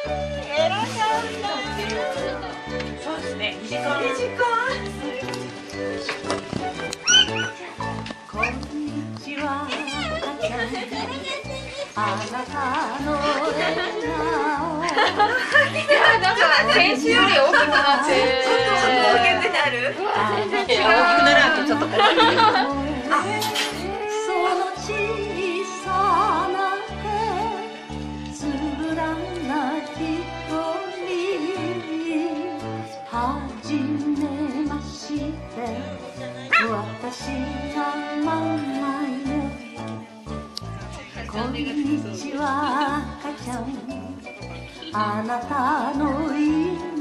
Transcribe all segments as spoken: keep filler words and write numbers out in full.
偉かった。そうですね。にじかん。にじかん。こんにちは。あなたの笑顔。いや、なんか先週より大きくなって。ちょっと大きくなる。大きくならんとちょっと怖い。その小さな手、つぶらな瞳、はじめまして、私がママよ。こんにちは赤ちゃん、あなたの命。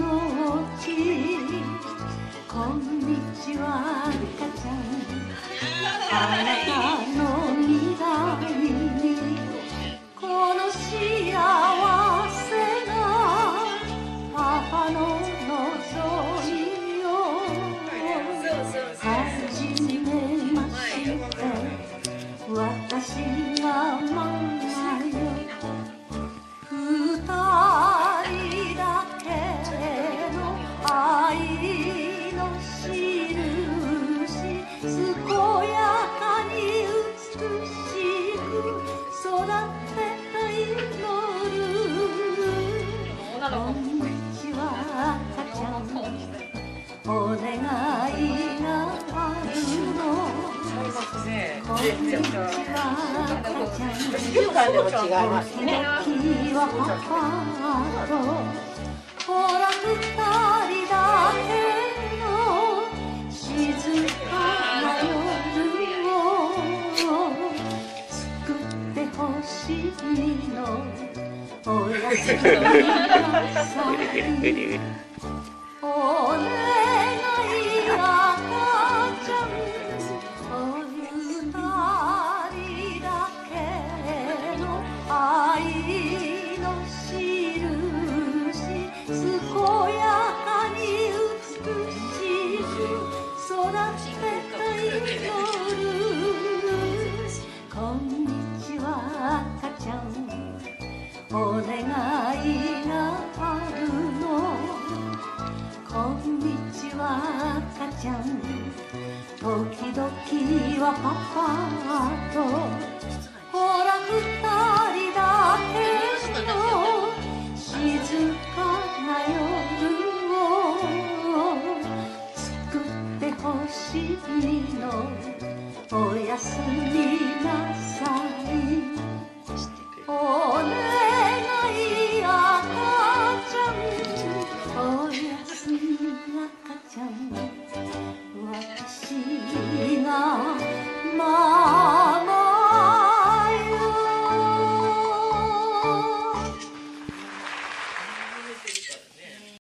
こんにちは赤ちゃん、あなたの未来に。この幸せな母の望みを。はじめまして、私がママよ。二人だけの愛の印、健やかに美しく育てた祈る。こんにちは赤ちゃん、お願いがあるの。こんにちは赤ちゃん、時々はパパと。ほら二人だけの静かな夜を作ってほしいの。おやすみなさい。お願い赤ちゃん、お二人だけの愛の印、健やかに美しく育てた祈る。こんにちは赤ちゃん、お願いがあるの。こんにちは赤ちゃん、時々はパパと。ほら二人だけの静かな夜を作ってほしいの。おやすみなさい。お願い赤ちゃん、おやすみ赤ちゃん、私が